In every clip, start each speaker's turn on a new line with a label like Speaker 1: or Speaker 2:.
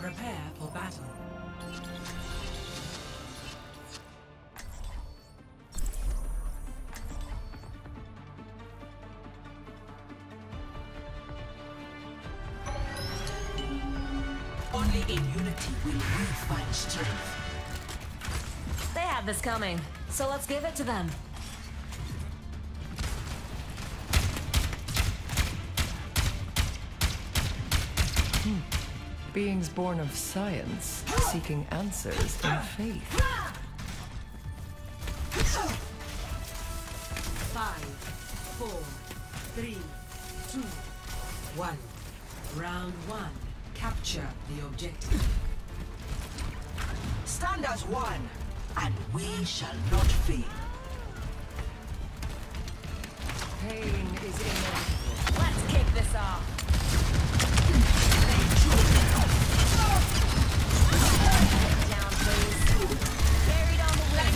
Speaker 1: Prepare for battle. Only in unity will we find strength.
Speaker 2: They have this coming, so let's give it to them.
Speaker 3: Beings born of science, seeking answers in faith.
Speaker 1: 5, 4, 3, 2, 1. Round 1. Capture the objective. Stand as one, and we shall not fail.
Speaker 3: Pain is inevitable.
Speaker 2: Let's kick this off. Down, please. Buried on the wing.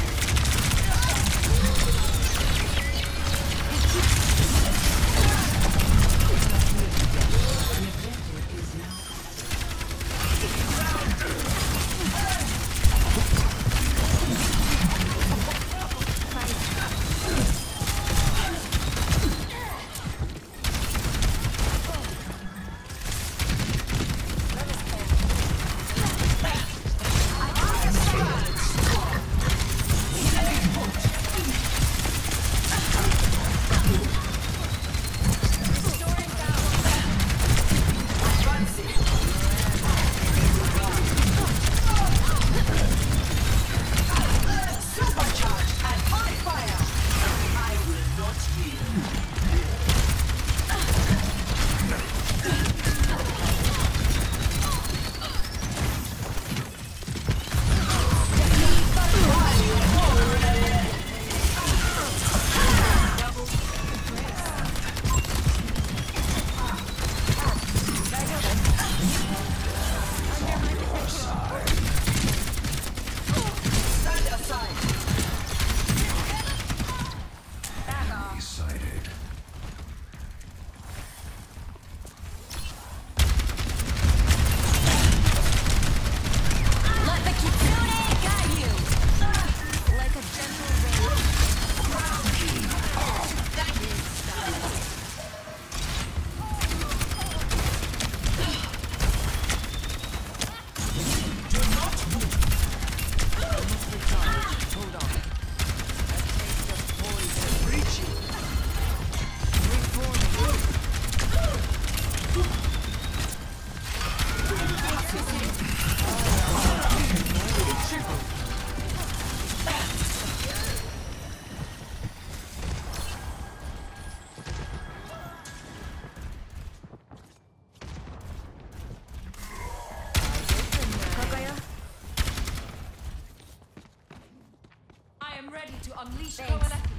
Speaker 2: Ready to unleash
Speaker 3: Pain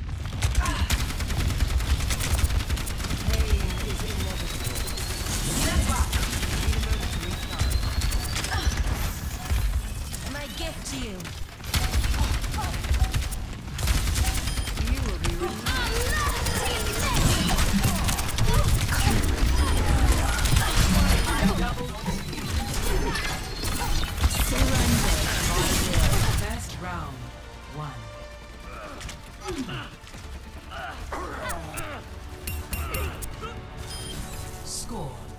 Speaker 3: is inevitable.
Speaker 2: My gift to you.
Speaker 3: You will be
Speaker 1: First round 1. Score